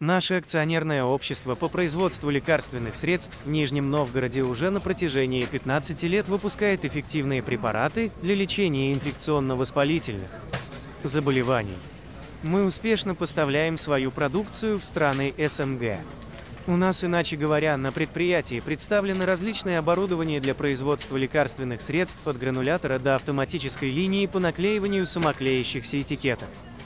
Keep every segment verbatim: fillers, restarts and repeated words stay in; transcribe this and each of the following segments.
Наше акционерное общество по производству лекарственных средств в Нижнем Новгороде уже на протяжении пятнадцати лет выпускает эффективные препараты для лечения инфекционно-воспалительных заболеваний. Мы успешно поставляем свою продукцию в страны СНГ. У нас, иначе говоря, на предприятии представлено различное оборудование для производства лекарственных средств от гранулятора до автоматической линии по наклеиванию самоклеящихся этикеток.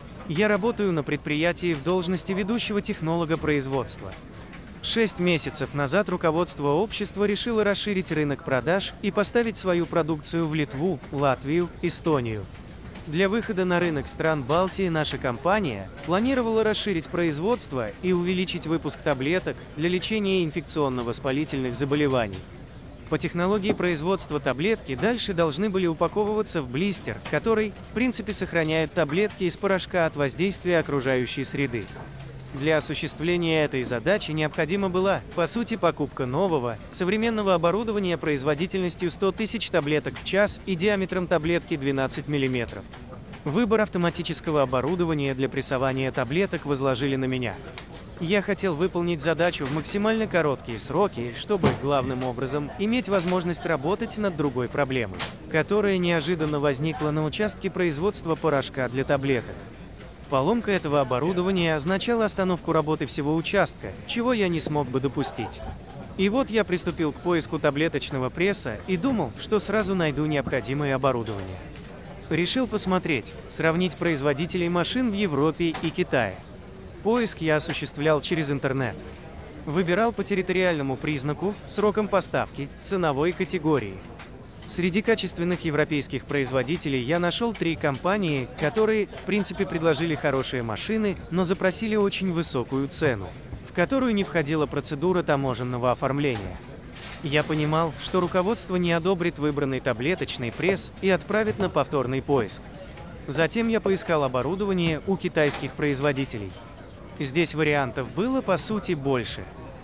Я работаю на предприятии в должности ведущего технолога производства. Шесть месяцев назад руководство общества решило расширить рынок продаж и поставить свою продукцию в Литву, Латвию, Эстонию. Для выхода на рынок стран Балтии наша компания планировала расширить производство и увеличить выпуск таблеток для лечения инфекционно-воспалительных заболеваний. По технологии производства таблетки дальше должны были упаковываться в блистер, который, в принципе, сохраняет таблетки из порошка от воздействия окружающей среды. Для осуществления этой задачи необходима была, по сути, покупка нового, современного оборудования производительностью сто тысяч таблеток в час и диаметром таблетки двенадцать миллиметров. Выбор автоматического оборудования для прессования таблеток возложили на меня. Я хотел выполнить задачу в максимально короткие сроки, чтобы, главным образом, иметь возможность работать над другой проблемой, которая неожиданно возникла на участке производства порошка для таблеток. Поломка этого оборудования означала остановку работы всего участка, чего я не смог бы допустить. И вот я приступил к поиску таблеточного пресса и думал, что сразу найду необходимое оборудование. Решил посмотреть, сравнить производителей машин в Европе и Китае. Поиск я осуществлял через интернет. Выбирал по территориальному признаку, срокам поставки, ценовой категории. Среди качественных европейских производителей я нашел три компании, которые, в принципе, предложили хорошие машины, но запросили очень высокую цену, в которую не входила процедура таможенного оформления. Я понимал, что руководство не одобрит выбранный таблеточный пресс и отправит на повторный поиск. Затем я поискал оборудование у китайских производителей. Здесь вариантов было, по сути, больше.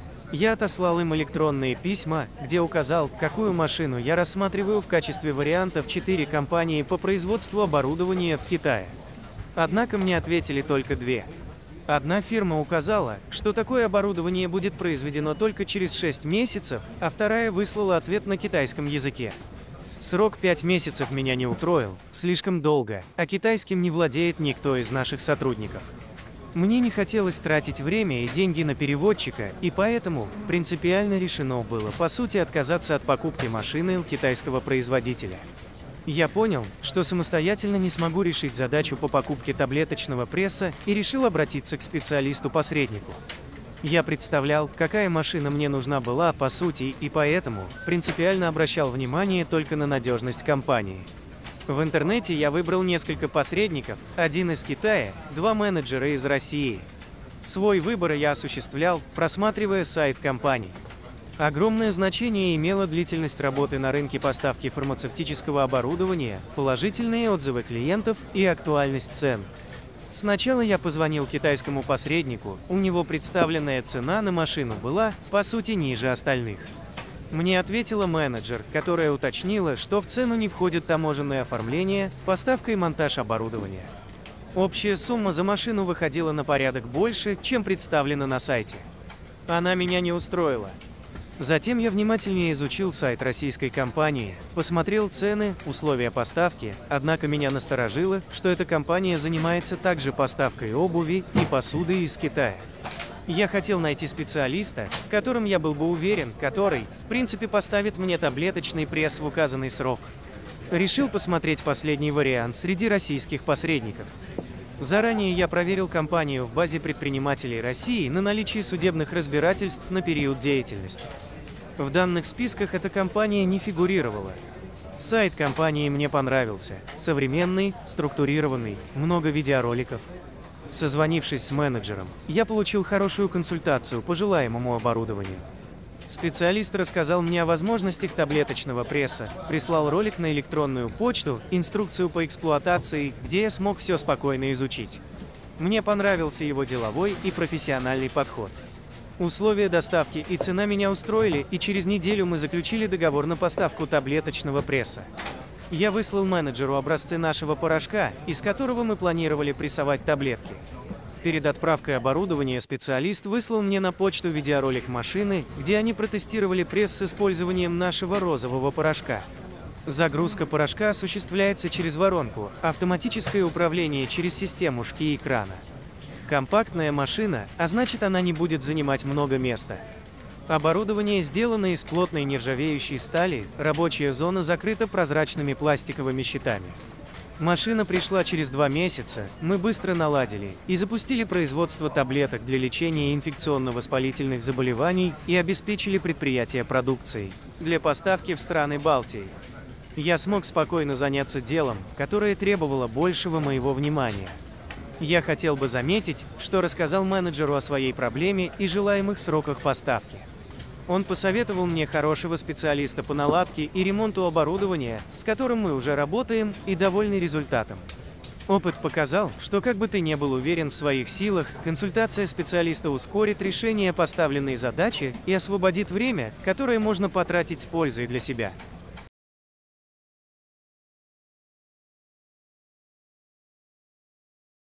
Я отослал им электронные письма, где указал, какую машину я рассматриваю в качестве варианта в четыре компании по производству оборудования в Китае. Однако мне ответили только две. Одна фирма указала, что такое оборудование будет произведено только через шесть месяцев, а вторая выслала ответ на китайском языке. Срок пять месяцев меня не устроил, слишком долго, а китайским не владеет никто из наших сотрудников. Мне не хотелось тратить время и деньги на переводчика, и поэтому принципиально решено было, по сути, отказаться от покупки машины у китайского производителя. Я понял, что самостоятельно не смогу решить задачу по покупке таблеточного пресса и решил обратиться к специалисту-посреднику. Я представлял, какая машина мне нужна была, по сути, и поэтому принципиально обращал внимание только на надежность компании. В интернете я выбрал несколько посредников, один из Китая, два менеджера из России. Свой выбор я осуществлял, просматривая сайт компаний. Огромное значение имела длительность работы на рынке поставки фармацевтического оборудования, положительные отзывы клиентов и актуальность цен. Сначала я позвонил китайскому посреднику, у него представленная цена на машину была, по сути, ниже остальных. Мне ответила менеджер, которая уточнила, что в цену не входит таможенное оформление, поставка и монтаж оборудования. Общая сумма за машину выходила на порядок больше, чем представлено на сайте. Она меня не устроила. Затем я внимательнее изучил сайт российской компании, посмотрел цены, условия поставки, однако меня насторожило, что эта компания занимается также поставкой обуви и посуды из Китая. Я хотел найти специалиста, в котором я был бы уверен, который, в принципе, поставит мне таблеточный пресс в указанный срок. Решил посмотреть последний вариант среди российских посредников. Заранее я проверил компанию в базе предпринимателей России на наличие судебных разбирательств на период деятельности. В данных списках эта компания не фигурировала. Сайт компании мне понравился. Современный, структурированный, много видеороликов. Созвонившись с менеджером, я получил хорошую консультацию по желаемому оборудованию. Специалист рассказал мне о возможностях таблеточного пресса, прислал ролик на электронную почту, инструкцию по эксплуатации, где я смог все спокойно изучить. Мне понравился его деловой и профессиональный подход. Условия доставки и цена меня устроили, и через неделю мы заключили договор на поставку таблеточного пресса. Я выслал менеджеру образцы нашего порошка, из которого мы планировали прессовать таблетки. Перед отправкой оборудования специалист выслал мне на почту видеоролик машины, где они протестировали пресс с использованием нашего розового порошка. Загрузка порошка осуществляется через воронку, автоматическое управление через систему шки экрана. Компактная машина, а значит, она не будет занимать много места. Оборудование сделано из плотной нержавеющей стали, рабочая зона закрыта прозрачными пластиковыми щитами. Машина пришла через два месяца, мы быстро наладили и запустили производство таблеток для лечения инфекционно-воспалительных заболеваний и обеспечили предприятие продукцией для поставки в страны Балтии. Я смог спокойно заняться делом, которое требовало большего моего внимания. Я хотел бы заметить, что рассказал менеджеру о своей проблеме и желаемых сроках поставки. Он посоветовал мне хорошего специалиста по наладке и ремонту оборудования, с которым мы уже работаем и довольны результатом. Опыт показал, что как бы ты не был уверен в своих силах, консультация специалиста ускорит решение поставленной задачи и освободит время, которое можно потратить с пользой для себя.